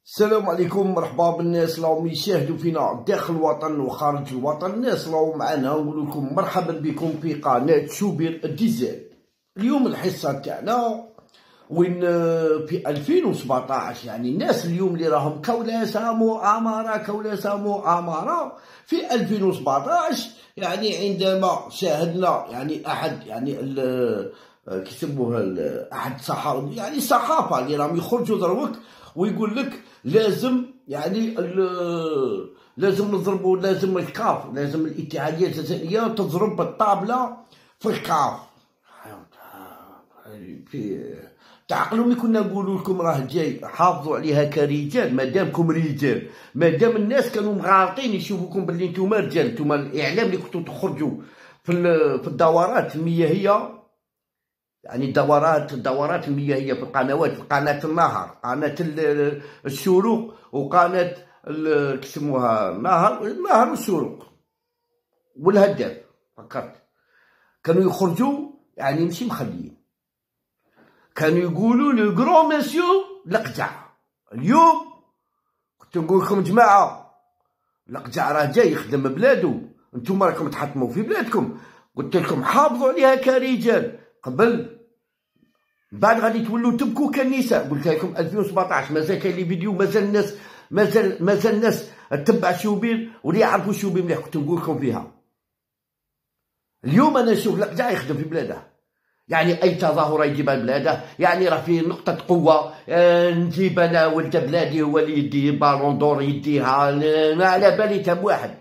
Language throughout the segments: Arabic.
السلام عليكم، مرحبا بالناس اللي راهم يشاهدوا فينا داخل الوطن وخارج الوطن. الناس اللي راهم معنا نقول لكم مرحبا بكم في قناه شوبير ديزاين. اليوم الحصه تاعنا وين في 2017، يعني الناس اليوم اللي راهم كولاسه مؤامره في 2017، يعني عندما شاهدنا يعني احد كيسموه احد الصحافه اللي راهم يخرجوا دروك ويقول لك لازم لازم نضربوا، لازم الكاف، لازم الاتحاديه الجزائريه تضرب الطابله في الكاف. تعقلوا ملي كنا نقولوا لكم راه جاي، حافظوا عليها كرجال، مادامكم رجال، مادام الناس كانوا مغالطين يشوفوكم باللي نتوما رجال، نتوما الاعلام اللي كنتوا تخرجوا في الدورات المياهيه، يعني الدورات المياهيه في القنوات، في قناه النهر، قناه الشروق، وقناه كيسموها النهر والشروق والهداف فكرت، كانوا يخرجوا يعني ماشي مخليين، كانوا يقولوا لو غرون مسيو القجع. اليوم كنت نقول لكم جماعه القجع راه جاي يخدم بلادو، نتوما راكم تحطموا في بلادكم، قلت لكم حافظوا عليها كرجال. قبل بعد غادي تولوا تبكوا كالنساء، قلت لكم 2017 مازال كاين لي فيديو، مازال الناس تتبع شوبير واللي يعرفوا شوبير مليح، كنت نقول لكم فيها. اليوم انا نشوف القجع يخدم في بلاده، يعني اي تظاهره يجيبها لبلاده، يعني راه في نقطه قوه، نجيب انا ولد بلادي هو اللي يدي بالون دور يديها، ما على بالي تم واحد.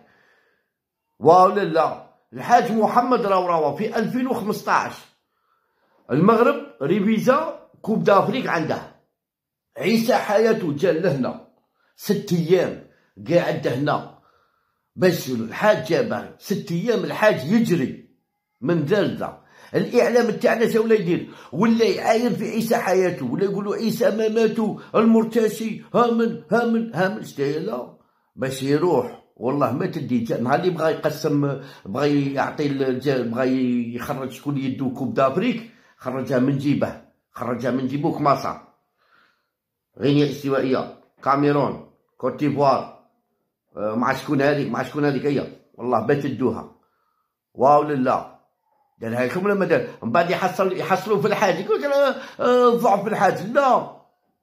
ولا لا، الحاج محمد راوراوا في 2015 المغرب ريفيزا كوب دافريك عنده، عيسى حياته جا لهنا 6 ايام قاعد هنا باش الحاج جابه 6 ايام، الحاج يجري من زلزة. الاعلام تاعنا جا ولا يدير، ولا يعاين في عيسى حياته، ولا يقولوا عيسى ما ماتوا المرتشي هامن شتايلا باش يروح. والله ما تدي نهار اللي بغا يقسم، بغا يعطي بغا يخرج شكون يدو كوب دافريك، خرجها من جيبه كماصة، غينيا استوائيه، كاميرون، كوتيفوار، مع شكون هذيك هي، والله بات يدوها. واو لا دارها لكم ولا ما دار؟ من بعد يحصلوا في الحاج، يقول لك ضعف في الحاج. لا،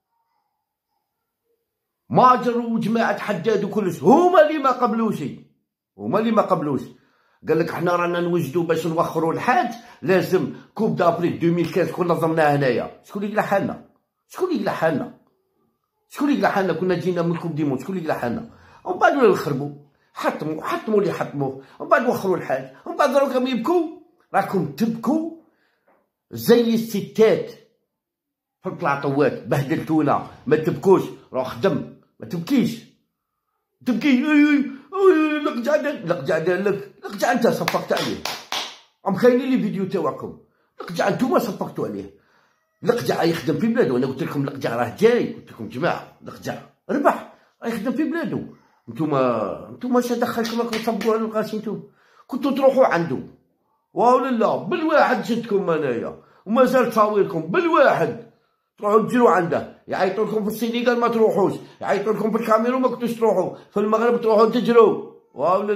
ماجر وجماعه حداد وكلش هما اللي ما قبلوش، قال لك حنا رانا نوجدوا باش نوخروا الحاج، لازم كوب دافريك 2015 كنا نظمناها هنايا. شكون اللي يقلع حالنا؟ كنا جينا من كوب ديمون، شكون اللي يقلع حالنا؟ ومن بعد ولاو يخربوا، حطموا اللي حطموه، ومن بعد وخروا الحاج، ومن بعد راكم يبكوا، راكم تبكوا زي الستات في البلاطوات، بهدلتونا. ما تبكوش، روح خدم، ما تبكيش. تبكي القجع دار لك، القجع انت صفقت عليه، راهم كاينين لي فيديو تاعكم، القجع انتوما صفقتوا عليه. القجع يخدم في بلادو، انا قلت لكم القجع راه جاي، قلت لكم جماعه القجع ربح راه يخدم في بلادو. نتوما اش دخلكم راكم تصبوا على القاسي؟ نتوما كنتو تروحوا عنده، ولا لا بالواحد جدكم انايا ومازال تصاويركم بالواحد، تروحوا تجروا عنده، يعيطوا لكم في السينيغال ما تروحوش، يعيطوا لكم في الكاميرون ما كنتوش تروحوا، في المغرب تروحوا تجروا. ولا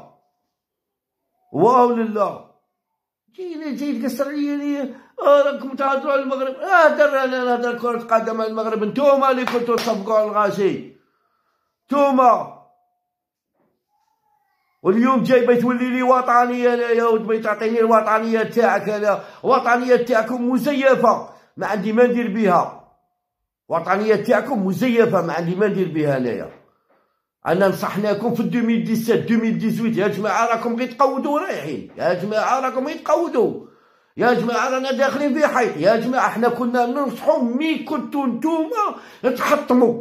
لا جاي تقصر لي راكم تهضروا على المغرب. انا نهضر كرة قدم على المغرب، نتوما اللي كنتو تصفقوا على الغاشي، نتوما. واليوم جاي تولي لي وطنيه انايا، وتبغي تعطيني الوطنيه تاعك. انا الوطنيه تاعكم مزيفه، ما عندي ما ندير بها. الوطنيه تاعكم مزيفه، ما عندي ما ندير بها انايا. انا نصحناكم في 2017 2018، يا جماعه راكم غير تقودوا رايحين، يا جماعه راكم غير تقودوا، يا جماعه رانا داخلين في حيط، يا جماعه حنا كنا ننصحوا مي كنتو نتوما تحطموا،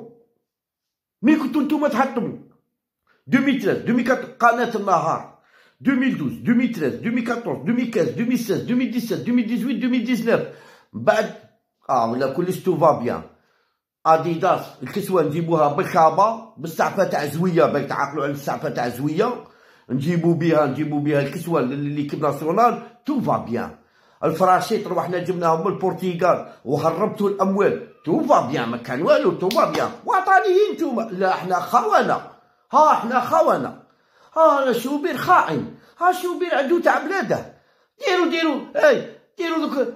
2013 2014 قناه النهار، 2012 2013 2014 2015 2016 2017 2018 2019. من بعد ولا كلش تو فا بيان. اديداس الكسوه نجيبوها بالكابا، بالسعفه تاع زويه، باش تعقلوا على السعفه تاع زويه، نجيبو بها الكسوه اللي كيب ناسيونال، تو فا بيان. الفراشيط روحنا جبناهم من البرتغال وهربتوا الاموال. توفا بيان، ما كان والو، توفا بيان، وطنيين نتوما. لا احنا خونه، ها احنا خونه، ها انا شوبير خائن، ها شوبير عدو تاع بلاده. ديروا ديروا دوك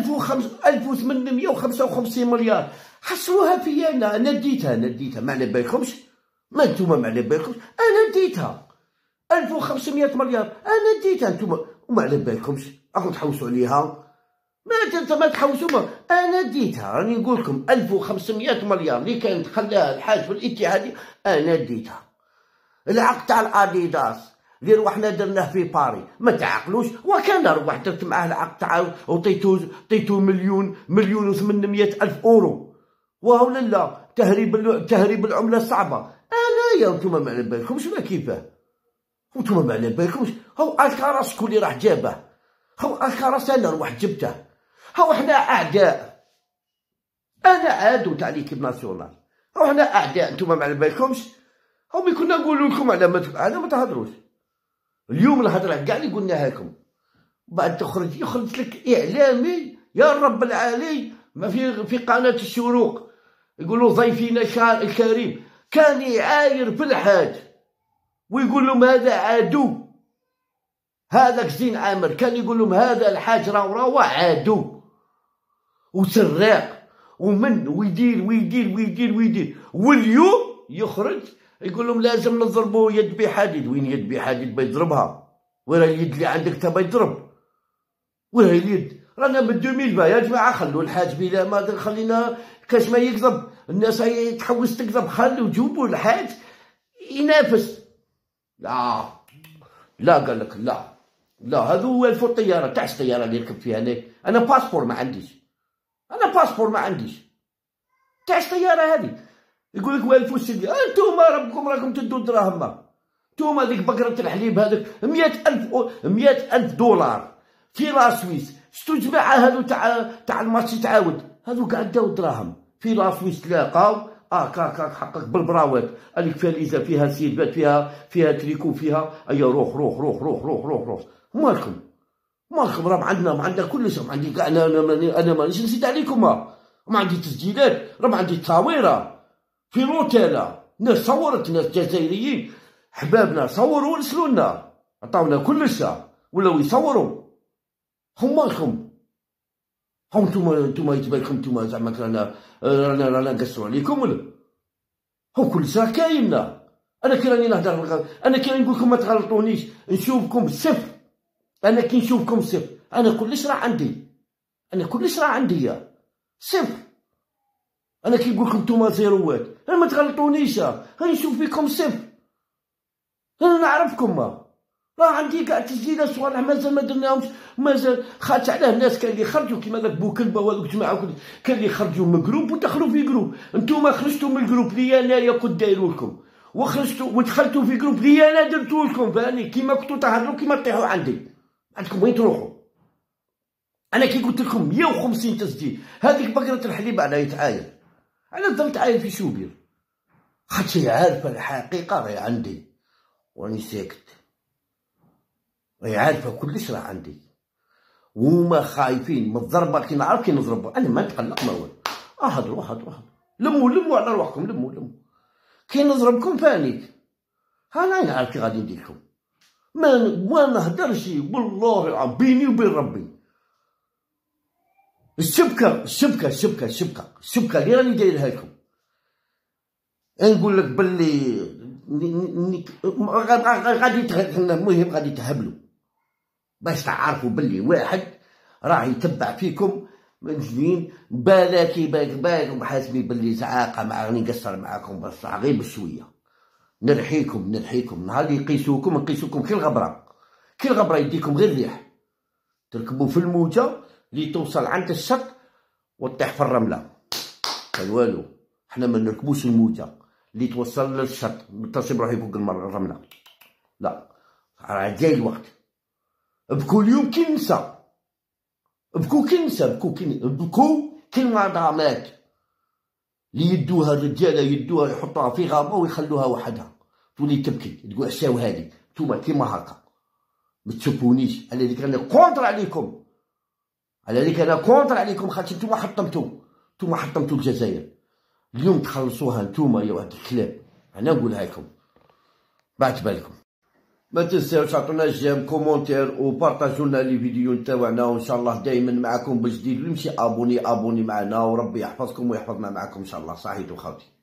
1855 مليار، حصلوها فيا انا ديتها ما على بالكمش، ما نتوما ما على بالكمش، انا ديتها 1500 مليار، انا ديتها نتوما وما على بالكمش، راكم تحوسوا عليها. ما تحوسوا، انا ديتها، راني نقول لكم 1500 مليار اللي كانت خلاها الحاج في الاتحادية انا ديتها. العقد تاع الاديداس اللي روحنا درناه في باري، ما تعقلوش، وكان روح درت معاه العقد تاعو وطيتو مليون و800 الف اورو، وهو لا تهريب العمله الصعبه. انايا وانتوما ما على بالكمش ولا كيفاه، وانتوما ما على بالكمش. هو الكراس شكون اللي راح جابه؟ هو الكراس انا روح جبته. هو احنا اعداء، انا عادو تاع ليكيب ناسيونال، هو احنا اعداء، انتوما ما على بالكمش. هو ملي كنا نقولوا لكم على ما تهضروش. اليوم الهضره كاع اللي قلناها لكم بعد يخرج لك اعلامي يا رب العالي، ما في قناه الشروق يقولوا ضيفنا الكريم كان يعاير في الحاج ويقول لهم هذا عدو، هذاك زين عامر كان يقول لهم هذا الحاج راهو عدو وسراق ومن ويدير. واليوم يخرج يقول لهم لازم نضربوا يد بحديد. وين يد بحديد بيضربها؟ وين اليد اللي عندك تبى يضرب؟ وين اليد؟ رانا من 2020 يا جماعه، خلوا الحاج بلا ما خلينا كاش ما يكذب، الناس هي تحوس تكذب، خلوا جوبوا الحاج ينافس. لا قال لك لا هذا هو الفو الطياره تاع الطياره اللي ركب فيها انا باسبور ما عنديش، تاع الطياره هذه. يقول لك 1600، انتوما ربكم راكم تدوا دراهم، انتوما ديك بقرة الحليب هذاك 100,000 دولار في لا سويس، شتو جماعة هذو تاع الماتش تعاود، هذو قاع داو دراهم في لا سويس تلاقاو كاك حقك بالبراوات، هذيك فيها ليزا، فيها سيلفات، فيها تريكو، فيها ايا روح. مالكم راه عندنا كلش، عندي كاع انا مانيش نزيد عليكم، ما عندي تسجيلات، راه عندي تصاويره في روتالا، ناس صورت، ناس جزائريين حبابنا صوروا ورسلوا لنا، عطاونا كلش ولاو يصوروا. هم مالكم؟ هم نتوما يتبان لكم نتوما زعما رانا نقصروا عليكم ولا؟ هو كلش راه كايننا. انا كي راني نهضر، انا كي نقول لكم ما تغلطونيش، نشوفكم صفر، انا كي نشوفكم صفر، انا كلش راه عندي، صفر. انا كي نقول لكم نتوما زيروات، انا ما تغلطونيش، راني نشوف فيكم صفر، انا نعرفكم، راه عندي كاع تسجيلات صوالح مازال ما درناهمش، مازال خاطش علاه الناس كاين اللي خرجوا كيما داك بوكلبه وهذوك الجماعه كاين اللي خرجوا من جروب ودخلوا في جروب. انتوما خرجتوا من الجروب اللي انايا كنت دايرو لكم، وخرجتوا ودخلتوا في جروب اللي انا درتو لكم، فاني كيما كنتو تهضروا كيما طيحوا عندكم وين تروحوا. انا كي قلت لكم 150 تسجيل، هذيك بقره الحليب على يتعاير، انا ضلت عاير في شوبير خاطر عارفه الحقيقه راهي عندي وراني ساكت، راهي عارفه كلش راه عندي، وهما خايفين من الضربه. كي نعرف كي نضرب انا ما نتقلق ما والو، هضروا لموا على رواحكم، لموا كي نضربكم فانيك، انا نعرف كي غادي ندير لكم، ما نهدرش والله العظيم بيني وبين ربي. الشبكه اللي راني دايرها لكم، نقول لك باللي غادي تهبلوا باش تعرفوا باللي واحد راه يتبع فيكم من سنين، بالاكي باك حاسبي باللي زعاقه مع راني نقصر معاكم بس غير بشويه، نرحيكم نهار اللي نقيسوكم كي الغبره يديكم غير الريح، تركبوا في الموجه اللي توصل عند الشط وتطيح في الرمله، قال والو. حنا ما نركبوش الموجه اللي توصل للشط نتصل روحي فوق الرمله، لا راه جاي الوقت. بكو اليوم كي ننسى، بكو كي المنظمات اللي يدوها الرجاله يدوها يحطوها في غابه ويخلوها وحدها تولي تبكي تقول عشاو هادي، نتوما كيما هكا ما تشوفونيش، انا اللي كان كونتر عليكم، على ذلك انا كونتر عليكم، خاطر نتوما حطمتو الجزائر. اليوم تخلصوها نتوما يا واحد الكلاب. انا نقولها لكم بعد بالكم. ما تنساوش عطونا جيم كومونتير وبارطاجوا لنا لي فيديو نتاوعنا، وان شاء الله دائما معكم بجديد. اللي مشي ابوني معنا، وربي يحفظكم ويحفظنا معكم ان شاء الله. صحيتو خاوتي.